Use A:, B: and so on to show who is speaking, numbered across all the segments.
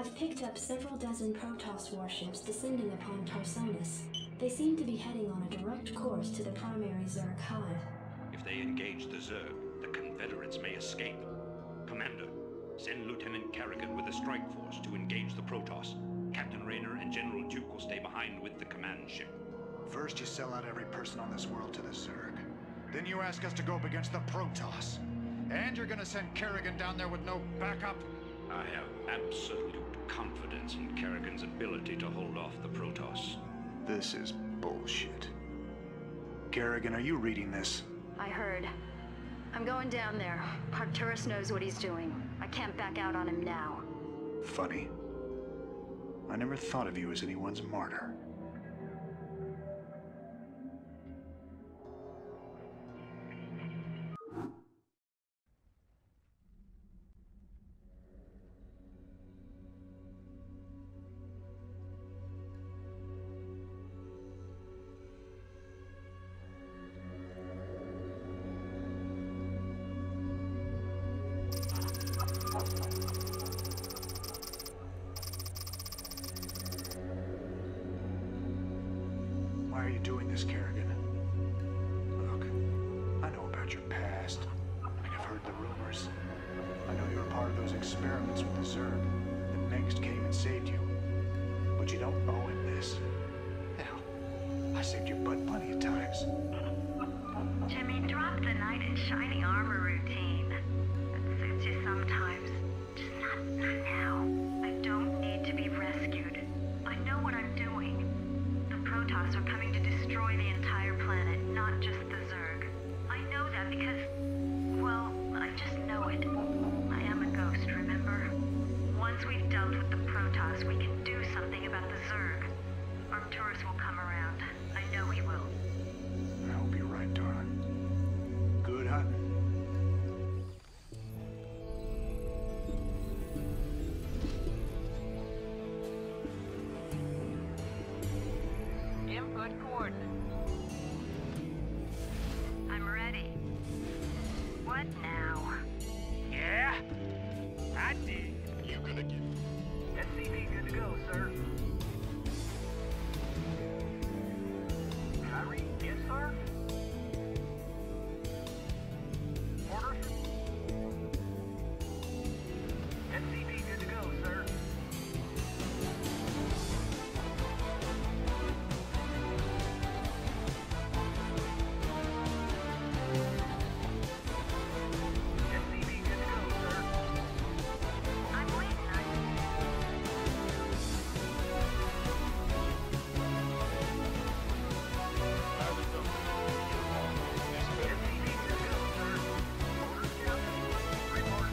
A: I've picked up several dozen Protoss warships descending upon Tarsonis. They seem to be heading on a direct course to the primary Zerg hive.
B: If they engage the Zerg, the Confederates may escape. Commander, send Lieutenant Kerrigan with a strike force to engage the Protoss. Captain Rayner and General Duke will stay behind with the command ship.
C: First you sell out every person on this world to the Zerg. Then you ask us to go up against the Protoss. And you're gonna send Kerrigan down there with no backup?
B: I have absolute confidence in Kerrigan's ability to hold off the Protoss.
C: This is bullshit. Kerrigan, are you reading this?
D: I heard. I'm going down there. Arcturus knows what he's doing. I can't back out on him now.
C: Funny. I never thought of you as anyone's martyr. Why are you doing this, Kerrigan? Look, I know about your past. I've heard the rumors. I know you were part of those experiments with the Zerg. The Mengsk came and saved you. But you don't owe him this. Hell, I saved your butt plenty of times.
E: Jimmy, drop the knight in shining armor routine. That suits you sometimes. Just not now. I don't need to be rescued. I know what I'm doing. The Protoss are coming to destroy the entire planet, not just the Zerg. I know that because, well, I just know it. I am a ghost, remember? Once we've dealt with the Protoss, we can do something about the Zerg. Arcturus will come around. I know he will.
C: I hope you're right, darling. Good hunting.
E: Input coordinates. I'm ready. What now?
F: Yeah? I did.
G: You gonna get
F: SCV good to go, sir. Kyrie, yes, sir? Orders? SCV good to go, sir. SCV good to go, sir.
E: I'm waiting on you. SCV good to go, sir. Orders, Captain. Report.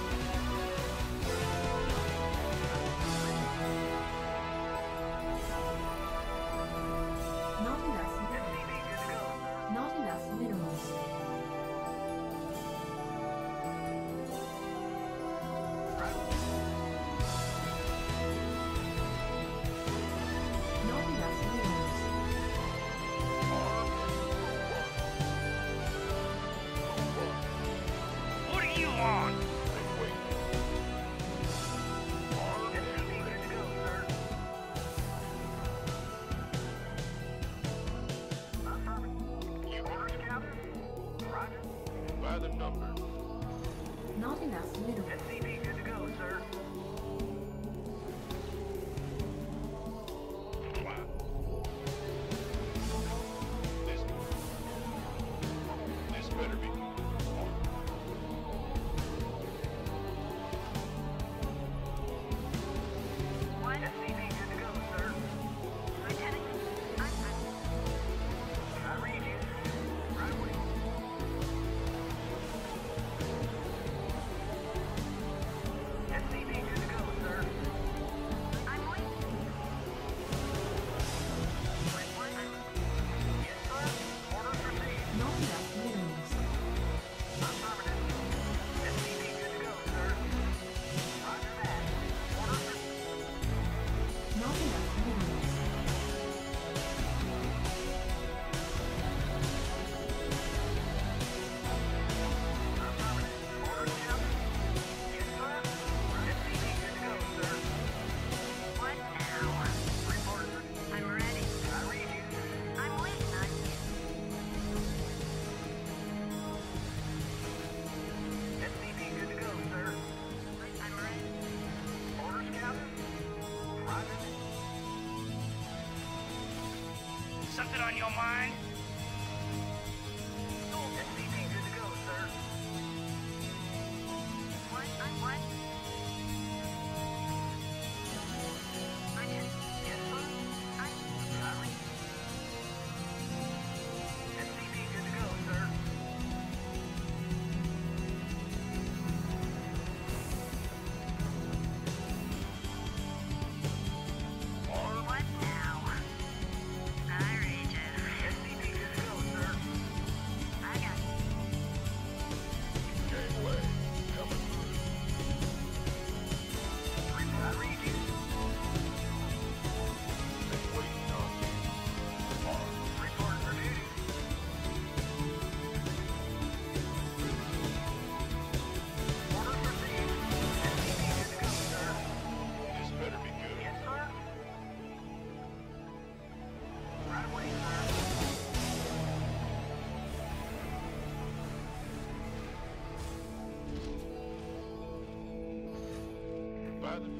A: Not enough.
F: SCV good to go, sir.
A: Not enough minerals. Not enough minerals.
F: What do you want?
G: wait.
F: SCV good to go, sir. Affirmative. Orders, Captain. Roger.
G: By the number.
A: Not enough minerals.
F: SCV good to go, sir.
G: Wow. This better be.
E: What?
F: SCV good to go, sir.
E: Lieutenant?
F: I read you. Right away. SCV on your mind? SCP good to go, sir.
E: What? What?
F: Yes, sir. Sorry. SCP good to go, sir.
E: What now? I read you.
F: SCP good to go, sir.
E: I got you.
G: Gangway coming through.
F: I read you.
G: Been waiting on you.
F: Report for duty. Orders received. SCP good to go, sir.
G: This better be good.
F: Yes, sir. Right away, sir.
G: By the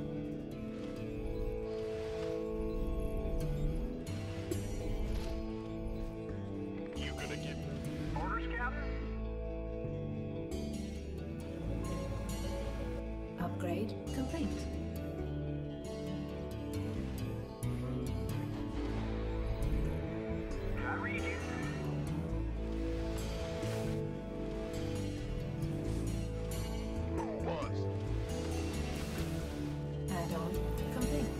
G: You gonna get me?
F: Orders, Captain.
A: Upgrade complete.
F: I read you.
G: Who wants?
A: Add-on complete.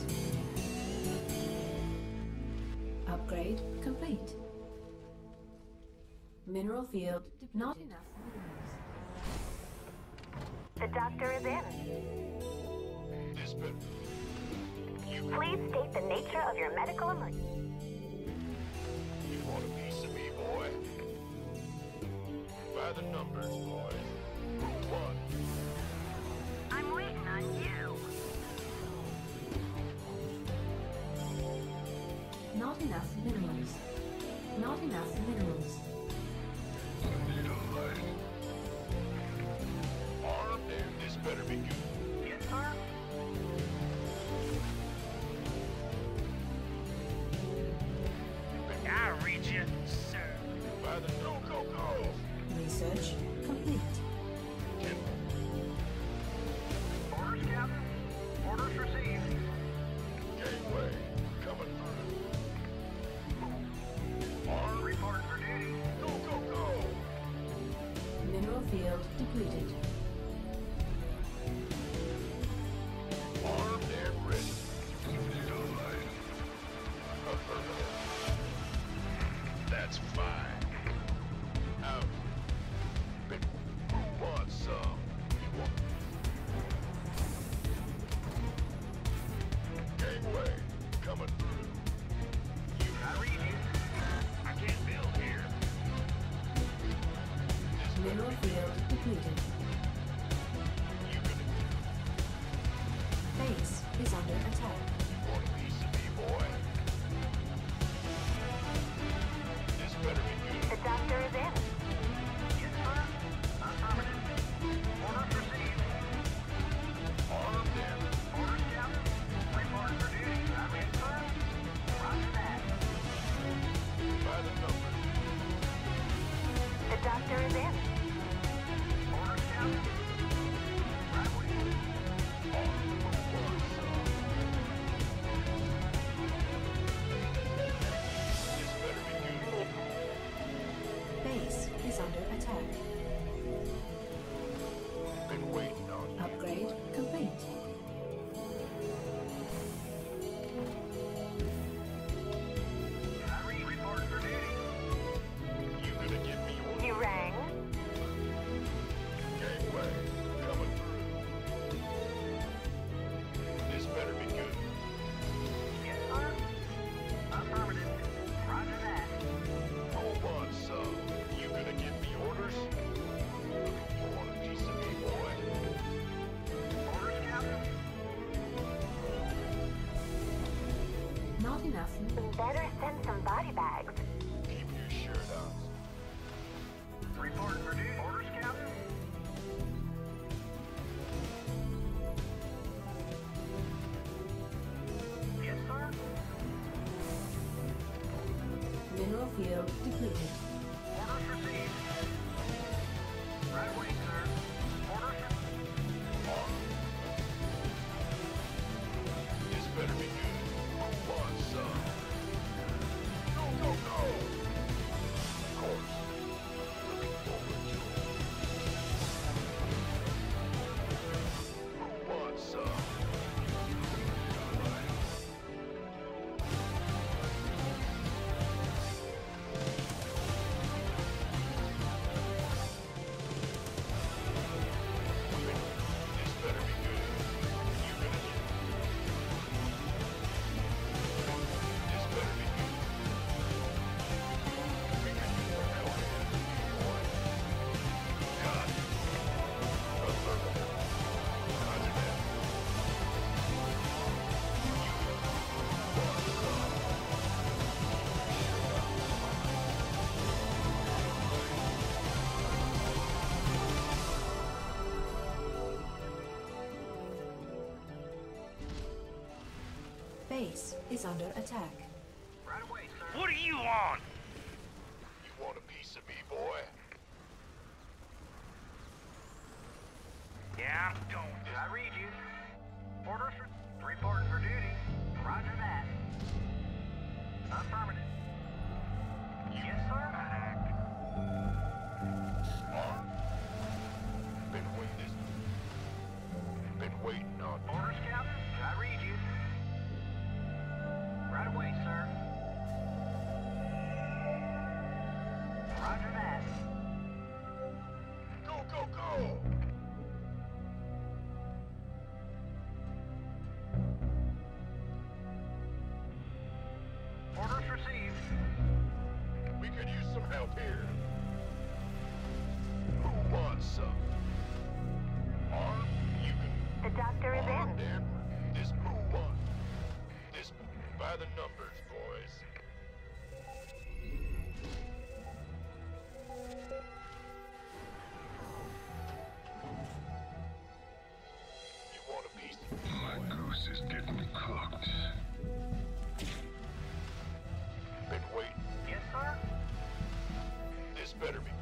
A: Upgrade complete. Mineral field not enough minerals.
E: The doctor is in.
G: This better.
E: Please state the nature of your medical emergency.
G: You want a piece of me, boy? By the numbers, boy. Who won?
E: I'm waiting on you.
A: Not enough minerals. Not enough minerals.
G: Armed and this better be good.
F: Yes, sir.
H: I read you, sir.
G: By the go.
A: Research complete.
F: Orders, Captain. Orders received.
G: Gangway coming through. Armed.
F: Report for duty.
G: Go.
A: Mineral field depleted.
G: Armed and ready. Affirmative. That's fine. Out. But who wants some? Gangway coming through.
F: I read you.
G: I can't build here. This
A: Mineral field depleted.
G: you gonna
A: Base is under attack.
G: want a piece of me, boy? This better be good.
E: The doctor is in.
F: Yes, sir. Affirmative. Orders received.
G: Armed and
F: Orders, Captain. Report for duty. I read, sir. Roger that.
G: by the numbers.
E: The doctor is in.
F: Orders, Captain. Right away.
G: This better be good.
A: Base is under attack.
G: Been waiting on you.
A: Upgrade complete.
F: I read. Report for duty.
G: You gonna give me your
E: You rang.
G: gangway coming through. This better be good.
F: Yes, sir. Affirmative. Roger that.
G: Who wants some? You gonna give me orders? You want a piece of me, boy?
F: Orders, Captain.
A: Not enough.
E: Better send some body bags.
G: Keep your shirt on.
F: Report for duty. Orders, Captain. Yes, sir.
I: field depleted.
F: Orders received. Right away, sir. Orders
G: This better be good. Move on, son. Go, go, go! Of course. Looking forward to it. Move on, son. This better be good. You gonna get This better be good. We can use some help here, boy. Got it. Affirmative. Roger that.
I: Base is under attack.
F: right away, sir.
H: What do you want?
G: You want a piece of me, boy?
H: Yeah, I'm going.
F: I read you. Orders reporting for duty. Roger that. Affirmative. Yes, sir.
G: Been waiting on you.
F: Orders, Captain. I read you. Right away, sir. Roger that.
G: Go, go, go!
F: Orders received.
G: We could use some help here. Who wants some? Arm, you can.
E: The doctor is
G: Armed
E: in.
G: and this who won? This by the numbers, boys. You want a piece?
J: My goose is getting cooked.
G: Been waiting.
F: Yes, sir.
G: This better be.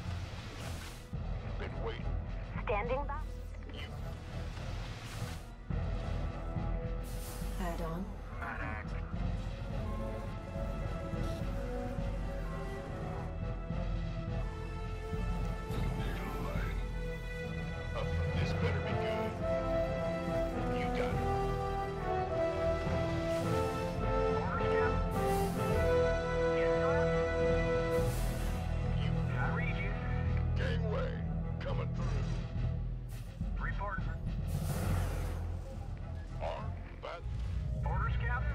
G: Been waiting.
E: Standing by.
G: You
I: Add-on.
G: This better be good. You got it.
F: Orders, Captain. Yes, sir.
G: You
F: I read you.
G: gangway coming through.
F: Reporting for
G: Armed by
F: orders, Captain.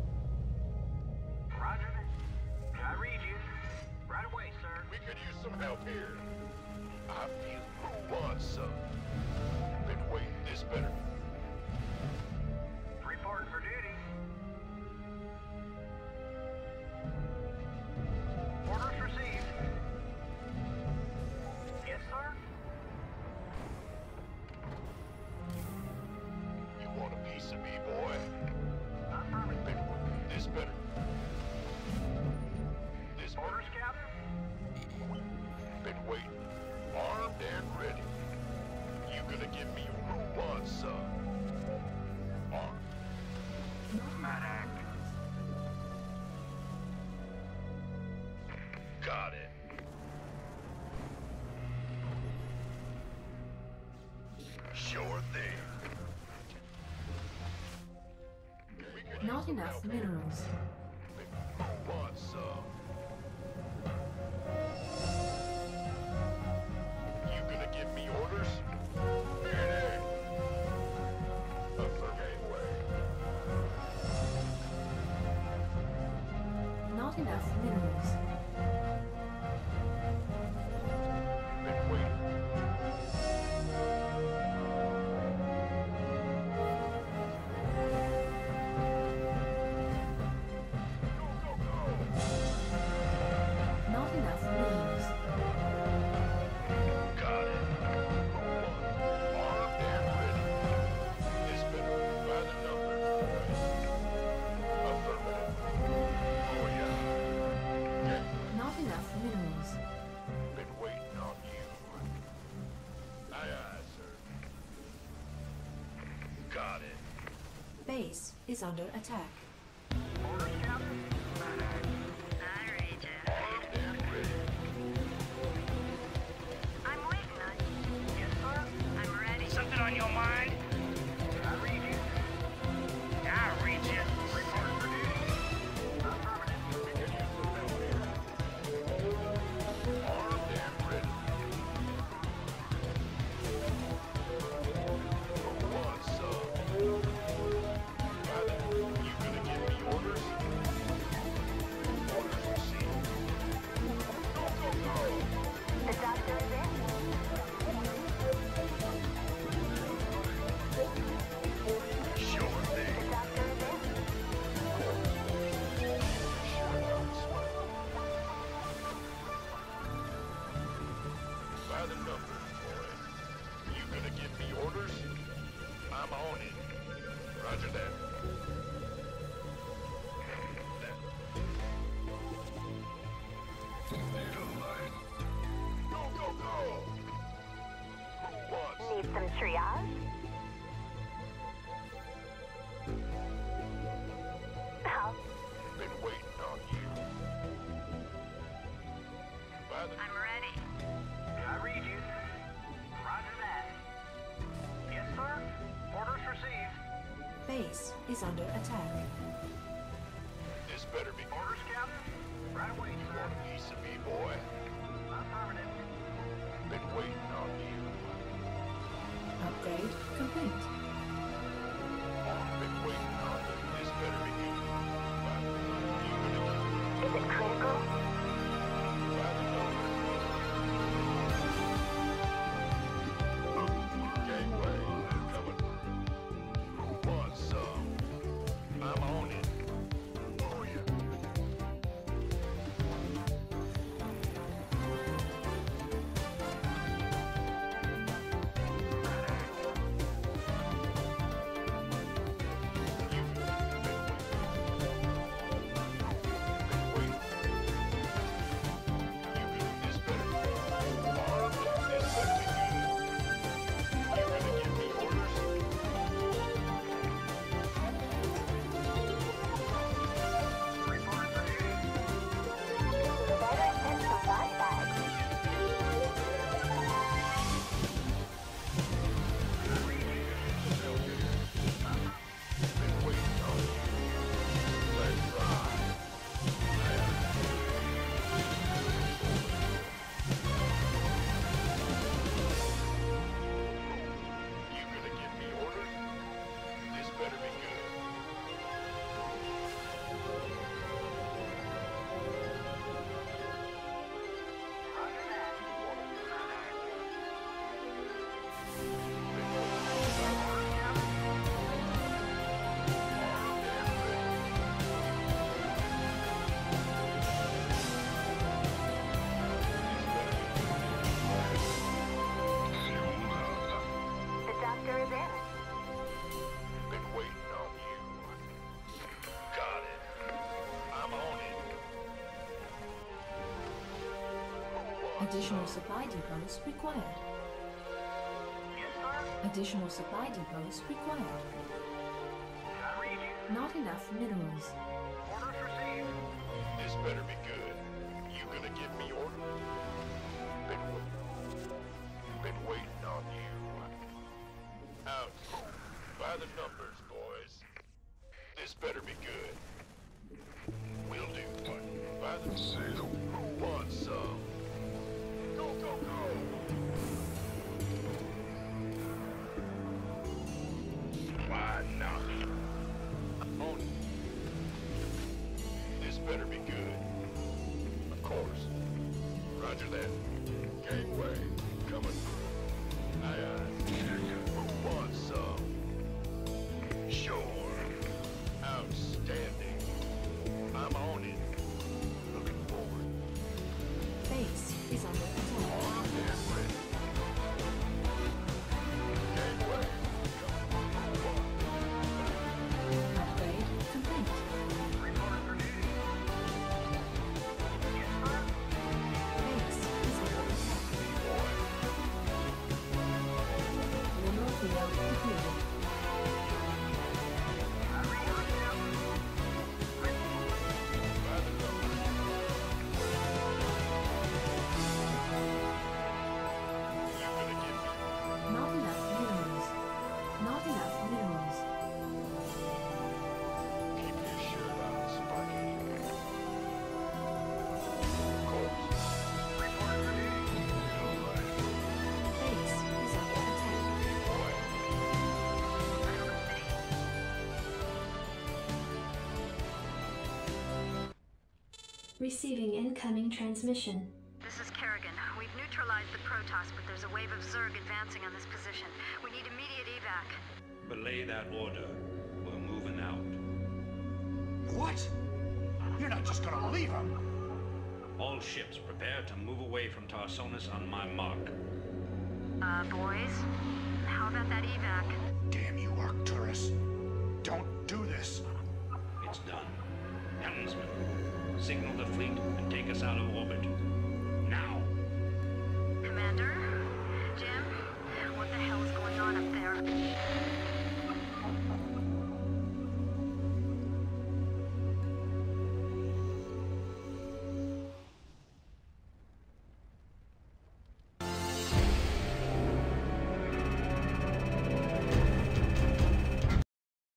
F: Roger that. I read you. Right away, sir.
G: we could use some help here. I feel who wants some. Been waiting. This better.
F: Reporting for duty. Orders received. Yes, sir.
G: You want a piece of me, boy?
F: Affirmative.
G: This better. This better.
F: Orders, Captain.
G: Been waiting. Armed and ready. You gonna give me who wants some? Armed. Got it. Sure thing. We could use
I: Not
G: some
I: enough
G: help here.
I: minerals.
G: Who wants some? You gonna give me orders? Hey, Affirmative.
I: Not enough minerals.
G: Been waiting. Go, go, go!
I: Not enough minerals.
G: Got it. Armed and ready. This better by the numbers, boys. Affirmative. Oh, yeah.
I: Base is under attack.
F: Orders, Captain?
E: I read ya.
G: Armed and ready.
E: I'm waiting on you.
F: Yes, sir.
E: I'm ready.
H: Something on your mind?
F: I read you.
H: I read you.
F: Report for duty. Affirmative. Continues to build here.
G: Armed and ready. Who wants some? Pilot, you gonna give me orders? Orders received. Go, go, go!
E: The doctor is in.
G: Sure thing.
E: The doctor is in.
G: Sure enough, by the numbers, boy. You gonna give me orders? I'm on it. Roger that.
J: Need a light.
G: Go, go, go! Who wants?
E: Need some triage? I'll
G: Been waiting on you. By the
E: I'm ready.
F: I read you. Roger that. Yes, sir. Orders received.
I: Base is under attack.
G: This better be
F: Orders, Captain? Right away,
G: You
F: sir.
G: want a piece of me, boy?
F: Affirmative.
G: Been waiting on you.
I: Upgrade complete.
G: Been waiting on you. This better be good. By the you gonna
E: Is it critical?
G: by the numbers. Gateway coming through. Who wants some? I'm on it. Oh yeah.
F: Report for duty.
E: Better send some flashbacks.
G: You gonna give me orders? This better be good.
F: Roger that. Orders, Captain?
J: Fueled up.
E: The doctor is in.
G: Been waiting on you. Got it. I'm on it.
I: Additional supply depots required.
F: Yes, sir.
I: Additional supply depots required.
F: I read you.
I: Not enough minerals.
F: Orders received.
G: This better be good. You gonna give me orders? Been waiting on you. Out. By the numbers, boys. This better be good. Will do. By the
J: Sail.
G: Who wants some? Go, go, go! Why not? On it. This better be good. Of course. Roger that. Gateway coming through. Aye, aye. Who wants some? Sure. Outstanding. I'm on it. Looking forward.
I: Base is under attack.
G: Armed and ready. Gateway coming through.
I: Upgrade complete.
F: Report for duty. Yes, sir.
I: Base is
A: Receiving incoming transmission.
D: This is Kerrigan. We've neutralized the Protoss, but there's a wave of Zerg advancing on this position. We need immediate evac.
B: Belay that order. We're moving out.
C: What? You're not just gonna leave him?
B: All ships prepare to move away from Tarsonis on my mark.
D: Boys? How about that evac?
C: Damn you, Arcturus. Don't do this.
B: It's done. Helmsman, signal the fleet and take us out of orbit.